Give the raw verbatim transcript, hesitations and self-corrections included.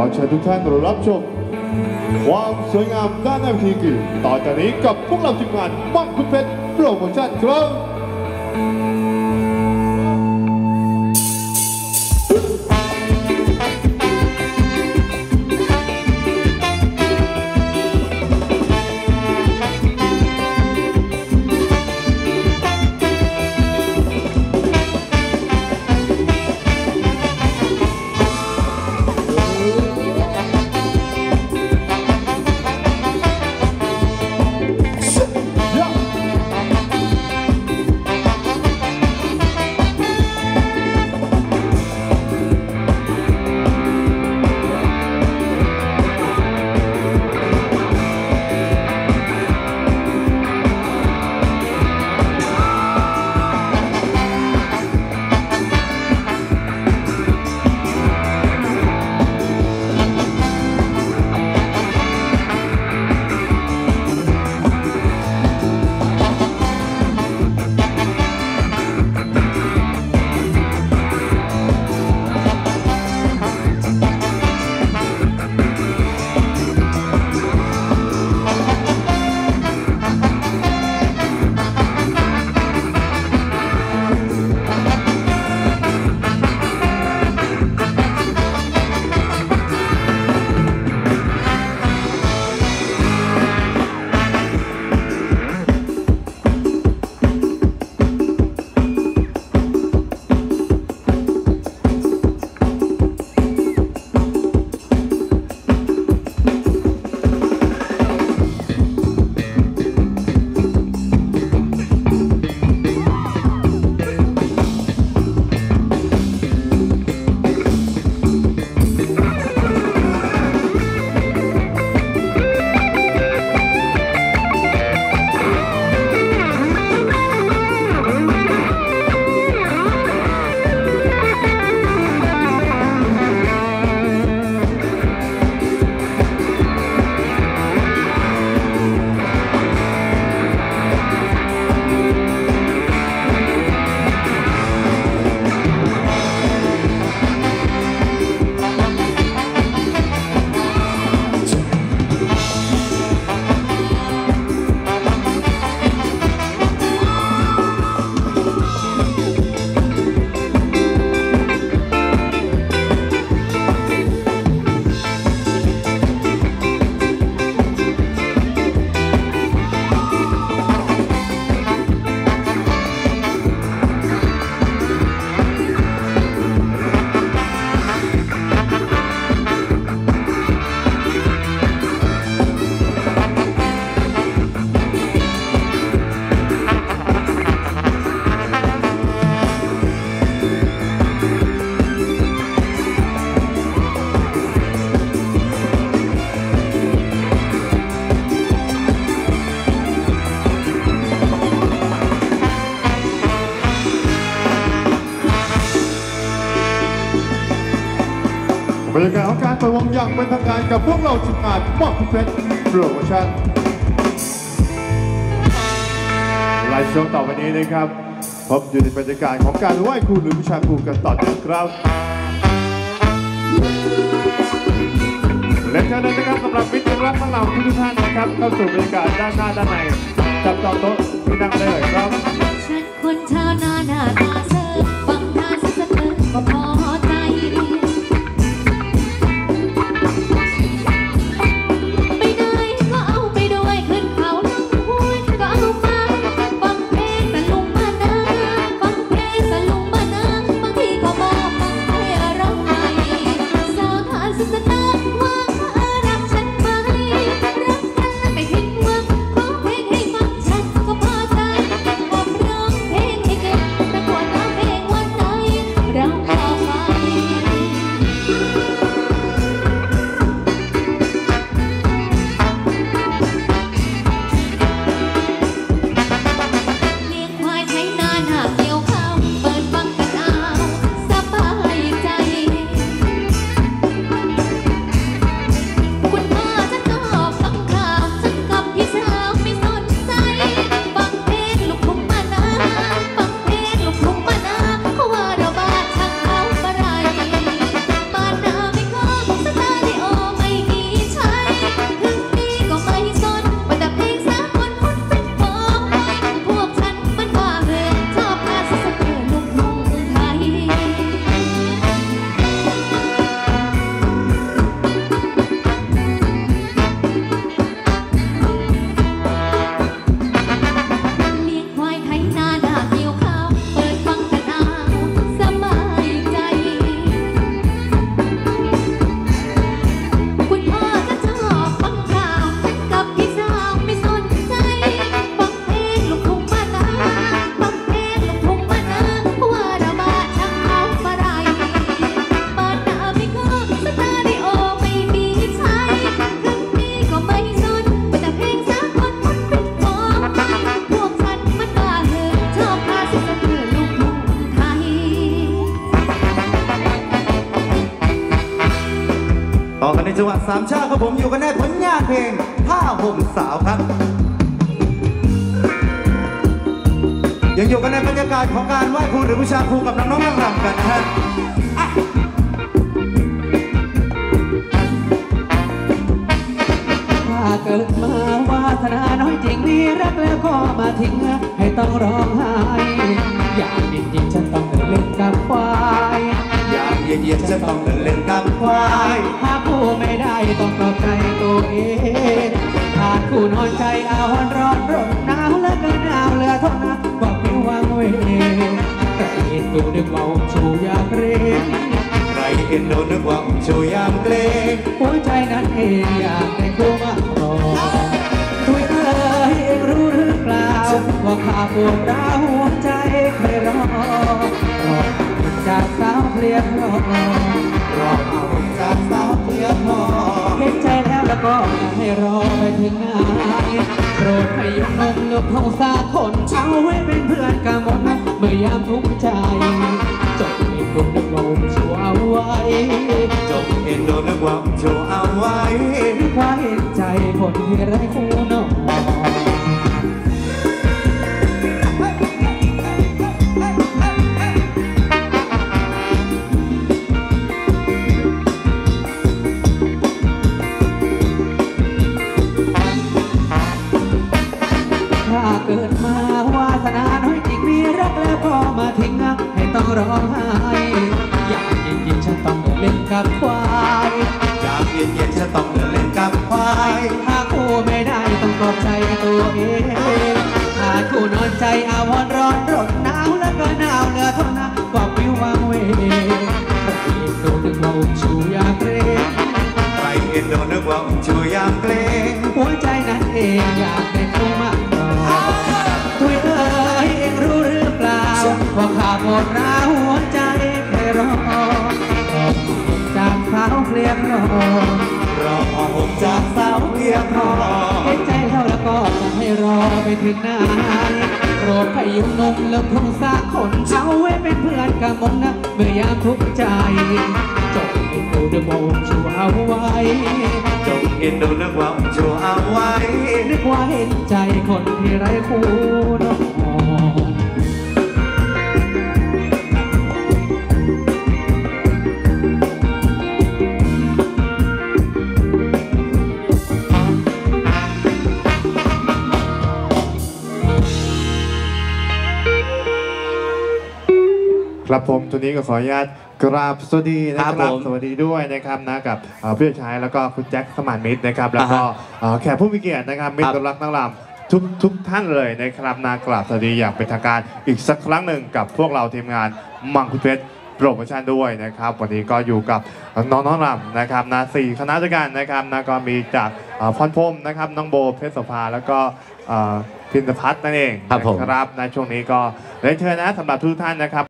เชิญทุกท่านรับชมความสวยงามด้านหน้าเวทีคือต่อจากนี้กับพวกเราทีมงานม่อนคุณเพชรโปรโมชั่นครับบรรยากาศของการเปิดวงอย่างเป็นทางการกับพวกเราทีมงานม่อนคุณเพชรโปรโมชั่นไลฟ์ช่วงต่อไปนี้นะครับพบอยู่ในบรรยากาศของการไหว้ครูหรือวิชาครูกันต่อเนื่องครับและเชิญเลยนะครับสำหรับมิตรรักทั้งเหล่าทุกท่านนะครับเข้าสู่บรรยากาศด้านหน้าด้านในจับจองโต๊ะที่นั่งได้เลยครับฉันคนชาวนาหน้าตาเซิร์ฟฟังหน้าสะเติร์ก็พอใจเพต่อกันในจังหวัดสามชาติครับผมอยู่กันในผลงานเพลงผ้าห่มสาวครับยังอยู่กันในบรรยากาศของการไหว้ครูหรือบูชาครูกับน้องๆนางรำกันนะฮะถ้าเกิดมาวาสนาน้อยจริงมีรักแล้วก็มาทิ้งให้ต้องร้องไห้อยากจริงๆฉันต้องเดินเล่นกับควายอยากเย็นๆฉันต้องเดินเล่นกับควายหาคู่ไม่ได้ต้องปลอบใจตัวเองขาดคู่นอนใจเอาวันร้อนร้อนหนาวแล้วก็หนาวเหลือทนนะก็ไม่วังเวใครเห็นดูนึกว่าชูอยากเรียนใครเห็นดูนึกว่าชูยามเกรงหัวใจนั้นเองอยากได้คู่มาครองคุยเอ่ยเองรู้หรือเปล่าว่าข้าปวดร้าวหัวใจเคยรอรอจากสาวเพลียรอรอเอาจากสาวเพลียรอเห็นใจแล้วแล้วก็ให้รอไปถึงงานโปรดให้ยกนมลูกทองสาคนเอาไว้เป็นเพื่อนกันหมดนะเมื่อยามทุกข์ใจจบเอ็นดูนึกว่าชัวเอาไว้จบเอ็นดูนึกว่าชัวเอาไว้นึกว่าเห็นใจคนที่ไร้คู่นอนเกิดมาวาสนาน้อยจริงมีรักแล้วก็มาทิ้งให้ต้องร้องไห้อยากเย็นๆฉันต้องเดินเล่นกับควายอยากเย็นๆฉันต้องเดินเล่นกับควายหาคู่ไม่ได้ต้องปลอบใจตัวเองหาคู่นอนใจอาวรร้อนรนหนาวแล้วก็หนาวเหลือเท่านั้นกว่าวิววังเวใครเอ็นดูนึกว่าชูอยากเร่งใครเอ็นดูนึกว่าชูอยากเกรงหัวใจนั้นเองอยากได้คู่มาคุยเอ่ยเองรู้หรือเปล่าว่าข้าปวดร้าวหัวใจเคยรอจากสาวเพลียรอรอผมจากสาวเพลียรอเห็นใจเท่าแล้วก็จะให้รอไปถึงนานโปรดให้ยุ่งนุ่มเลิกคงสักคนเอาไว้เป็นเพื่อนกันหมดนะเมื่อยามทุกข์ใจจบเอ็นดูนึกว่าชัวเอาไว้จบเอ็นดูนึกว่าชัวเอาไว้นึกว่าเห็นใจคนที่ไร้คู่นอนครับผมตัวนี้ก็ขออนุญาตกราบสวัสดีนะครับสวัสดีด้วยนะครับนะกับเพื่อนชายแล้วก็คุณแจ็คสมานมิตรนะครับแล้วก็แขกผู้มีเกียรตินะครับมิตรรักนักรำทุกทุกท่านเลยนะครับนากราบสวัสดีอย่างเป็นทางการอีกสักครั้งหนึ่งกับพวกเราทีมงานมังคุดเพชรโปรโมชั่นด้วยนะครับวันนี้ก็อยู่กับน้องน้องรำนะครับนะสี่คณะด้วยกันนะครับนะก็มีจากพรพรมนะครับน้องโบเพชรโสภาแล้วก็พินพัฒน์นั่นเองครับในช่วงนี้ก็เรียนเชิญนะสำหรับทุกท่านนะครับ